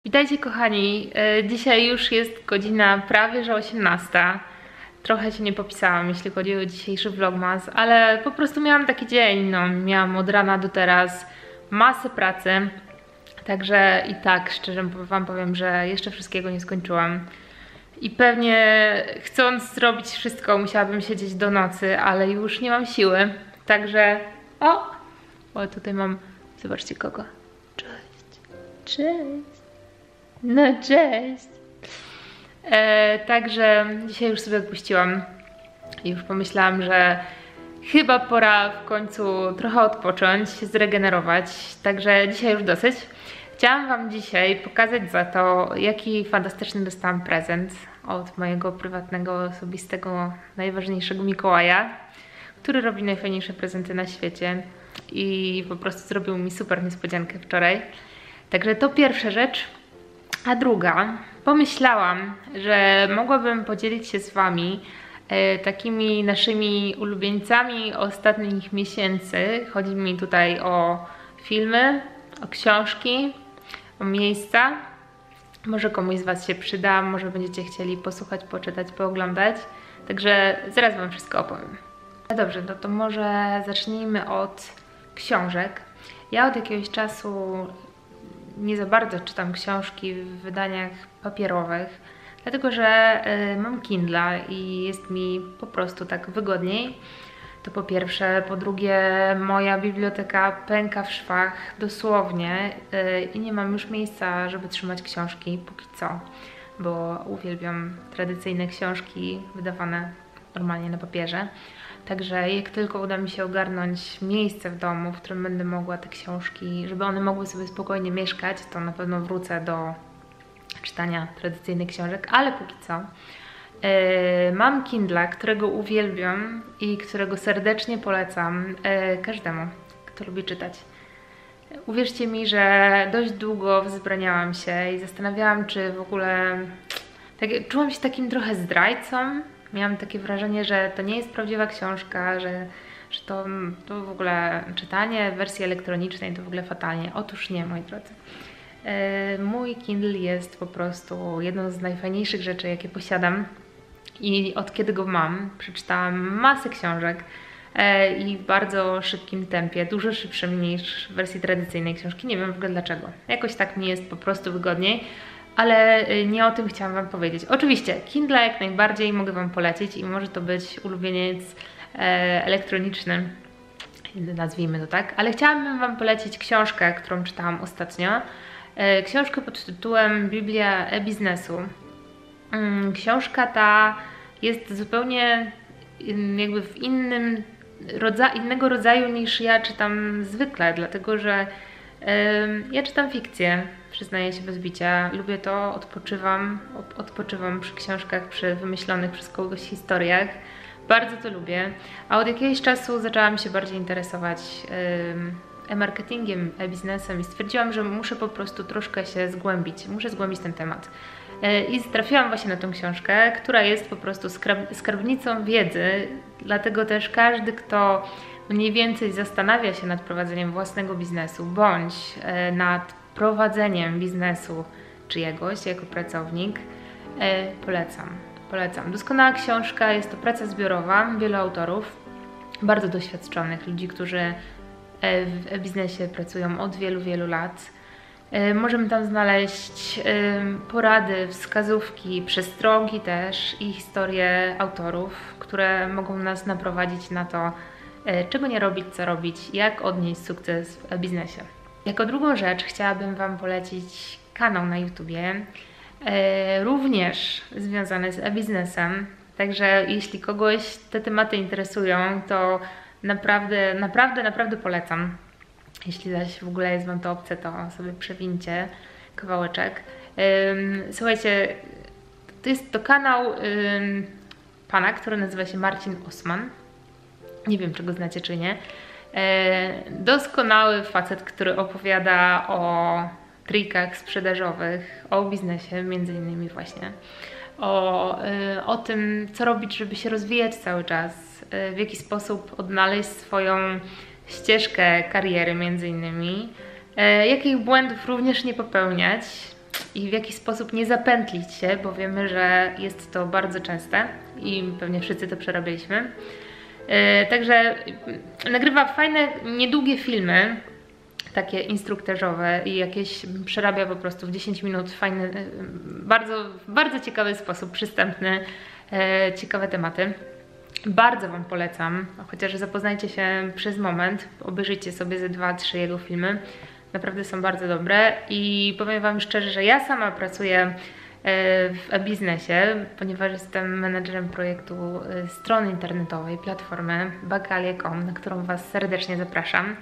Witajcie kochani, dzisiaj już jest godzina prawie że 18. Trochę się nie popisałam, jeśli chodzi o dzisiejszy vlogmas, ale po prostu miałam taki dzień, no miałam od rana do teraz masę pracy. Także i tak szczerze wam powiem, że jeszcze wszystkiego nie skończyłam. I pewnie chcąc zrobić wszystko musiałabym siedzieć do nocy, ale już nie mam siły. Także o tutaj mam, zobaczcie kogo. Cześć, cześć. No cześć! Także dzisiaj już sobie odpuściłam i już pomyślałam, że chyba pora w końcu trochę odpocząć, zregenerować, także dzisiaj już dosyć. Chciałam wam dzisiaj pokazać za to, jaki fantastyczny dostałam prezent od mojego prywatnego, osobistego, najważniejszego Mikołaja, który robi najfajniejsze prezenty na świecie i po prostu zrobił mi super niespodziankę wczoraj. Także to pierwsza rzecz. A druga, pomyślałam, że mogłabym podzielić się z wami takimi naszymi ulubieńcami ostatnich miesięcy. Chodzi mi tutaj o filmy, o książki, o miejsca. Może komuś z was się przyda, może będziecie chcieli posłuchać, poczytać, pooglądać. Także zaraz wam wszystko opowiem. No dobrze, no to może zacznijmy od książek. Ja od jakiegoś czasu nie za bardzo czytam książki w wydaniach papierowych, dlatego że mam Kindle i jest mi po prostu tak wygodniej. To po pierwsze. Po drugie, moja biblioteka pęka w szwach dosłownie i nie mam już miejsca, żeby trzymać książki póki co, bo uwielbiam tradycyjne książki wydawane normalnie na papierze. Także jak tylko uda mi się ogarnąć miejsce w domu, w którym będę mogła te książki, żeby one mogły sobie spokojnie mieszkać, to na pewno wrócę do czytania tradycyjnych książek, ale póki co mam Kindle, którego uwielbiam i którego serdecznie polecam każdemu, kto lubi czytać. Uwierzcie mi, że dość długo wzbraniałam się i zastanawiałam, czy w ogóle czułam się takim trochę zdrajcą. Miałam takie wrażenie, że to nie jest prawdziwa książka, że to w ogóle czytanie w wersji elektronicznej to w ogóle fatalnie. Otóż nie, moi drodzy. Mój Kindle jest po prostu jedną z najfajniejszych rzeczy, jakie posiadam i od kiedy go mam, przeczytałam masę książek i w bardzo szybkim tempie, dużo szybszym niż w wersji tradycyjnej książki. Nie wiem w ogóle dlaczego. Jakoś tak mi jest po prostu wygodniej. Ale nie o tym chciałam wam powiedzieć. Oczywiście Kindle jak najbardziej mogę wam polecić i może to być ulubieniec elektroniczny, nazwijmy to tak, ale chciałabym wam polecić książkę, którą czytałam ostatnio. Książkę pod tytułem Biblia e-biznesu. Książka ta jest zupełnie jakby w innego rodzaju niż ja czytam zwykle, dlatego że ja czytam fikcję, przyznaję się bez bicia, lubię to, odpoczywam przy książkach, przy wymyślonych przez kogoś historiach, bardzo to lubię, a od jakiegoś czasu zaczęłam się bardziej interesować e-marketingiem, e-biznesem i stwierdziłam, że muszę po prostu troszkę się zgłębić, muszę zgłębić ten temat. I trafiłam właśnie na tą książkę, która jest po prostu skarbnicą wiedzy, dlatego też każdy, kto mniej więcej zastanawia się nad prowadzeniem własnego biznesu, bądź nad prowadzeniem biznesu czyjegoś jako pracownik, polecam. Doskonała książka, jest to praca zbiorowa, wielu autorów, bardzo doświadczonych, ludzi, którzy w biznesie pracują od wielu lat. Możemy tam znaleźć porady, wskazówki, przestrogi też i historie autorów, które mogą nas naprowadzić na to, czego nie robić, co robić, jak odnieść sukces w biznesie. Jako drugą rzecz chciałabym wam polecić kanał na YouTubie, również związany z e-biznesem. Także jeśli kogoś te tematy interesują, to naprawdę polecam. Jeśli zaś w ogóle jest wam to obce, to sobie przewincie kawałeczek. Słuchajcie, to kanał pana, który nazywa się Marcin Osman. Nie wiem, czy go znacie, czy nie. Doskonały facet, który opowiada o trikach sprzedażowych, o biznesie między innymi właśnie. O tym, co robić, żeby się rozwijać cały czas, w jaki sposób odnaleźć swoją ścieżkę kariery między innymi, jakich błędów również nie popełniać i w jaki sposób nie zapętlić się, bo wiemy, że jest to bardzo częste i pewnie wszyscy to przerabialiśmy. Także nagrywa fajne, niedługie filmy, takie instruktażowe i jakieś przerabia po prostu w 10 minut fajny, bardzo ciekawy sposób, przystępny, ciekawe tematy. Bardzo Wam polecam, chociaż zapoznajcie się przez moment, obejrzyjcie sobie ze 2-3 jego filmy. Naprawdę są bardzo dobre i powiem Wam szczerze, że ja sama pracuję w e-biznesie, ponieważ jestem menadżerem projektu strony internetowej, platformy Bakalie.com, na którą Was serdecznie zapraszam.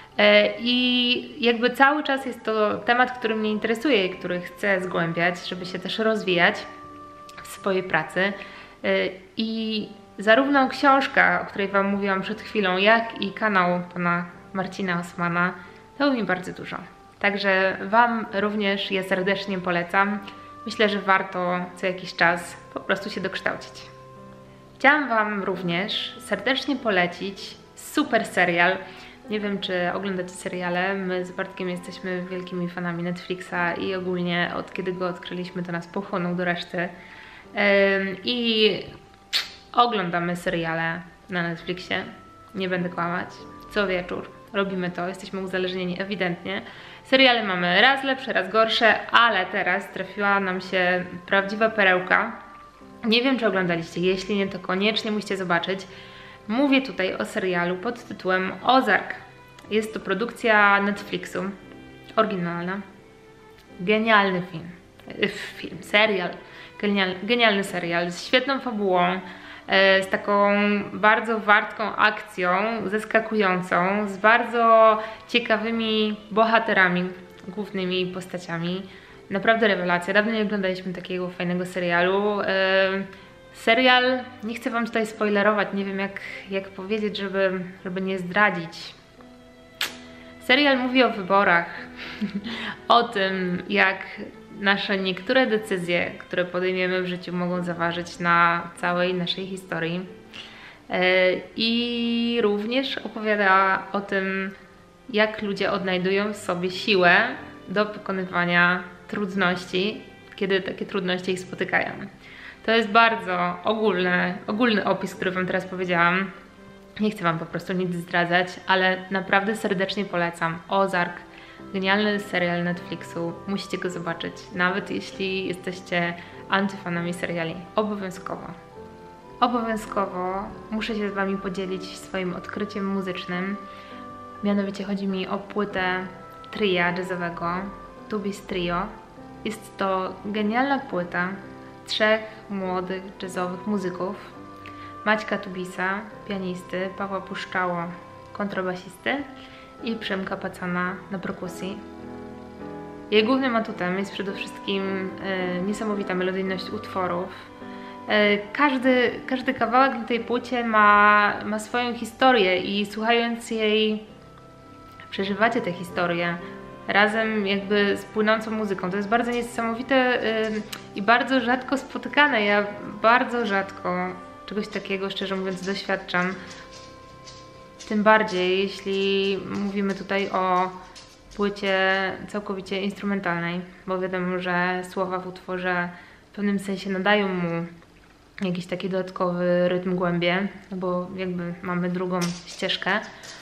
I jakby cały czas jest to temat, który mnie interesuje i który chcę zgłębiać, żeby się też rozwijać w swojej pracy. I zarówno książka, o której Wam mówiłam przed chwilą, jak i kanał pana Marcina Osmana dały mi bardzo dużo. Także Wam również je serdecznie polecam. Myślę, że warto co jakiś czas po prostu się dokształcić. Chciałam Wam również serdecznie polecić super serial. Nie wiem, czy oglądacie seriale. My z Bartkiem jesteśmy wielkimi fanami Netflixa i ogólnie od kiedy go odkryliśmy, to nas pochłonął do reszty. I oglądamy seriale na Netflixie. Nie będę kłamać. Co wieczór robimy to. Jesteśmy uzależnieni ewidentnie. Seriale mamy raz lepsze, raz gorsze, ale teraz trafiła nam się prawdziwa perełka. Nie wiem, czy oglądaliście. Jeśli nie, to koniecznie musicie zobaczyć. Mówię tutaj o serialu pod tytułem Ozark. Jest to produkcja Netflixu, oryginalna. Genialny serial. Genialny serial z świetną fabułą, z taką bardzo wartką akcją, zaskakującą, z bardzo ciekawymi bohaterami, głównymi postaciami. Naprawdę rewelacja. Dawno nie oglądaliśmy takiego fajnego serialu. Serial, nie chcę Wam tutaj spoilerować, nie wiem jak powiedzieć, żeby nie zdradzić. Serial mówi o wyborach, o tym, jak nasze niektóre decyzje, które podejmiemy w życiu, mogą zaważyć na całej naszej historii. I również opowiada o tym, jak ludzie odnajdują w sobie siłę do pokonywania trudności, kiedy takie trudności ich spotykają. To jest bardzo ogólny opis, który Wam teraz powiedziałam. Nie chcę Wam po prostu nic zdradzać, ale naprawdę serdecznie polecam. Ozark, genialny serial Netflixu. Musicie go zobaczyć, nawet jeśli jesteście antyfanami seriali. Obowiązkowo. Obowiązkowo muszę się z Wami podzielić swoim odkryciem muzycznym. Mianowicie chodzi mi o płytę tria jazzowego, Tubis Trio. Jest to genialna płyta 3 młodych jazzowych muzyków. Maćka Tubisa, pianisty, Pawła Puszczało, kontrabasisty i Przemka Pacana na perkusji. Jej głównym atutem jest przede wszystkim niesamowita melodyjność utworów. Każdy kawałek na tej płycie ma swoją historię i słuchając jej przeżywacie tę historię razem jakby z płynącą muzyką. To jest bardzo niesamowite i bardzo rzadko spotykane. Ja bardzo rzadko czegoś takiego, szczerze mówiąc, doświadczam. Tym bardziej, jeśli mówimy tutaj o płycie całkowicie instrumentalnej, bo wiadomo, że słowa w utworze w pewnym sensie nadają mu jakiś taki dodatkowy rytm, głębię, no bo jakby mamy drugą ścieżkę.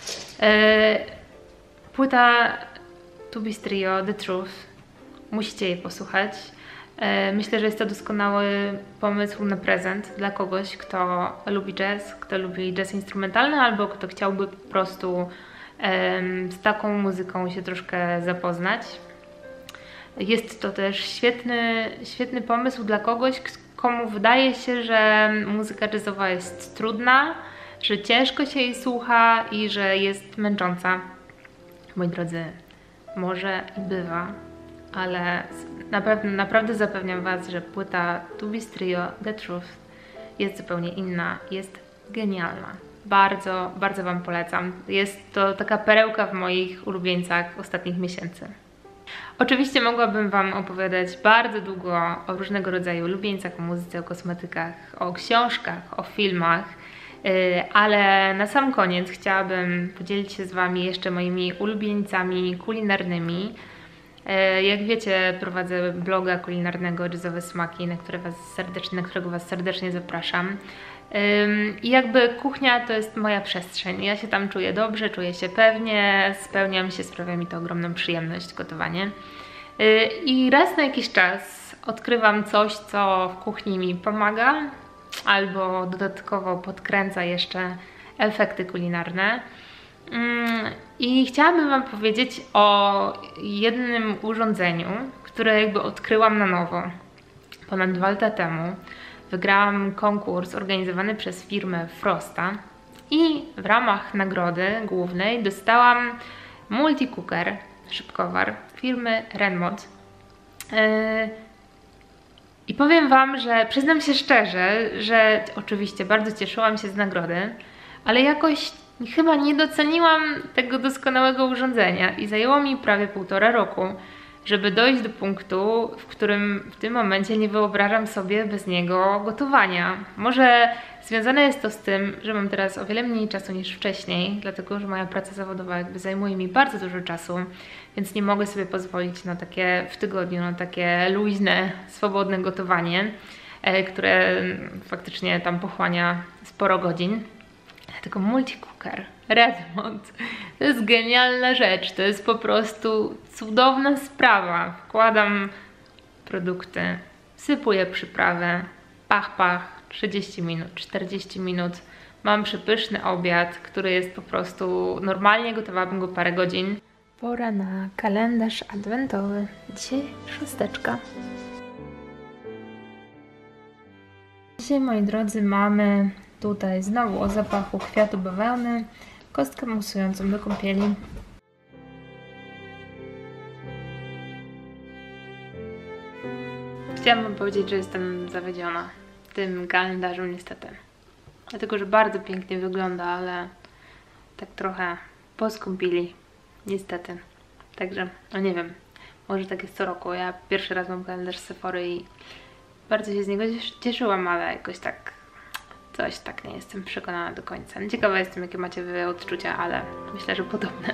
Płyta Tubis Trio, The Truth, musicie jej posłuchać. Myślę, że jest to doskonały pomysł na prezent dla kogoś, kto lubi jazz, kto lubi jazz instrumentalny albo kto chciałby po prostu z taką muzyką się troszkę zapoznać. Jest to też świetny pomysł dla kogoś, komu wydaje się, że muzyka jazzowa jest trudna, że ciężko się jej słucha i że jest męcząca. Moi drodzy, może i bywa, ale naprawdę zapewniam Was, że płyta Tubis Trio, The Truth jest zupełnie inna, jest genialna. Bardzo, bardzo Wam polecam. Jest to taka perełka w moich ulubieńcach ostatnich miesięcy. Oczywiście mogłabym Wam opowiadać bardzo długo o różnego rodzaju ulubieńcach, o muzyce, o kosmetykach, o książkach, o filmach, ale na sam koniec chciałabym podzielić się z Wami jeszcze moimi ulubieńcami kulinarnymi. Jak wiecie, prowadzę bloga kulinarnego Jazzowe Smaki, na którego Was serdecznie zapraszam. I jakby kuchnia to jest moja przestrzeń. Ja się tam czuję dobrze, czuję się pewnie, spełniam się, sprawia mi to ogromną przyjemność gotowanie. I raz na jakiś czas odkrywam coś, co w kuchni mi pomaga, albo dodatkowo podkręca jeszcze efekty kulinarne. I chciałabym Wam powiedzieć o jednym urządzeniu, które jakby odkryłam na nowo ponad 2 lata temu. Wygrałam konkurs organizowany przez firmę Frosta i w ramach nagrody głównej dostałam multi-cooker, szybkowar firmy Renmod. I powiem Wam, że przyznam się szczerze, że oczywiście bardzo cieszyłam się z nagrody, ale jakoś chyba nie doceniłam tego doskonałego urządzenia i zajęło mi prawie 1,5 roku, żeby dojść do punktu, w którym w tym momencie nie wyobrażam sobie bez niego gotowania. Może związane jest to z tym, że mam teraz o wiele mniej czasu niż wcześniej, dlatego że moja praca zawodowa jakby zajmuje mi bardzo dużo czasu, więc nie mogę sobie pozwolić na takie w tygodniu, na takie luźne, swobodne gotowanie, które faktycznie tam pochłania sporo godzin. Dlatego multi-cooker, Renmod, to jest genialna rzecz, to jest po prostu cudowna sprawa. Wkładam produkty, sypuję przyprawę, pach, pach, 30 minut, 40 minut. Mam przepyszny obiad, który jest po prostu, normalnie gotowałabym go parę godzin. Pora na kalendarz adwentowy. Dzisiaj 6. Dzisiaj, moi drodzy, mamy tutaj znowu o zapachu kwiatu bawełny, kostkę musującą do kąpieli. Chciałam Wam powiedzieć, że jestem zawiedziona tym kalendarzem niestety. Dlatego, że bardzo pięknie wygląda, ale tak trochę poskąpili. Niestety. Także, no nie wiem, może tak jest co roku. Ja pierwszy raz mam kalendarz z Sephory i bardzo się z niego cieszyłam, ale jakoś tak coś tak nie jestem przekonana do końca. Ciekawa jestem, jakie macie wy odczucia, ale myślę, że podobne.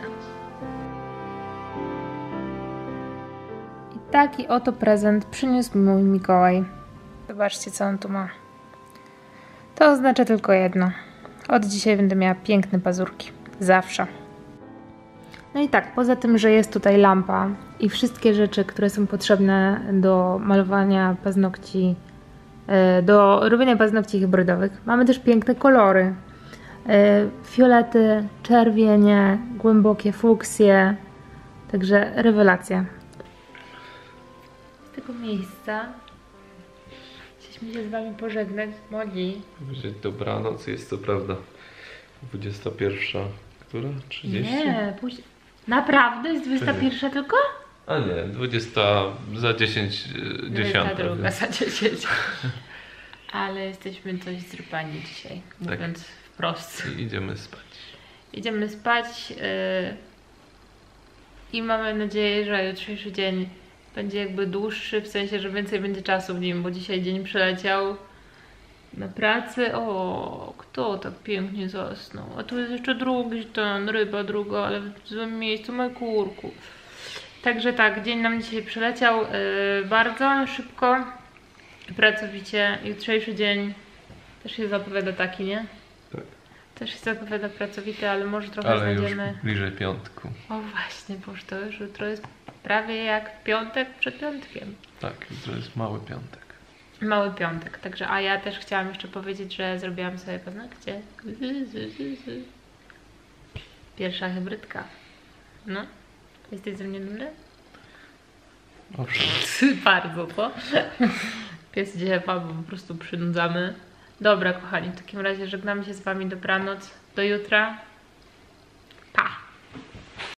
I taki oto prezent przyniósł mi mój Mikołaj. Zobaczcie, co on tu ma. To oznacza tylko jedno. Od dzisiaj będę miała piękne pazurki. Zawsze. No i tak, poza tym, że jest tutaj lampa i wszystkie rzeczy, które są potrzebne do malowania paznokci, do robienia paznokci hybrydowych, mamy też piękne kolory. Fiolety, czerwienie, głębokie fuksje. Także rewelacja. Z tego miejsca chcieliśmy się z Wami pożegnać. Moli. Powiedzieć dobranoc, jest to prawda 21, która? 30? Nie, naprawdę? Jest 21 tylko? A nie, 20 za 10, 10. 22 za 10. Ale jesteśmy dość zrypani dzisiaj, mówiąc wprost. I idziemy spać. Idziemy spać i mamy nadzieję, że jutrzejszy dzień będzie jakby dłuższy, w sensie, że więcej będzie czasu w nim, bo dzisiaj dzień przeleciał na pracy. O, kto tak pięknie zasnął? A tu jest jeszcze drugi ten, ryba druga, ale w złym miejscu, ma kurku. Także tak, dzień nam dzisiaj przeleciał bardzo szybko, pracowicie. Jutrzejszy dzień też się zapowiada taki, nie? Tak. Też się zapowiada pracowity, ale może trochę znajdziemy... już bliżej piątku. O właśnie, bo to już jutro jest prawie jak piątek przed piątkiem. Tak, jutro jest mały piątek. Mały piątek, także, a ja też chciałam jeszcze powiedzieć, że zrobiłam sobie paznokcie. Pierwsza hybrydka. No, jesteś ze mnie dumny? Owszem. Bardzo, co? Pies dziewa, bo po prostu przynudzamy. Dobra, kochani, w takim razie żegnamy się z Wami, dobranoc, do jutra.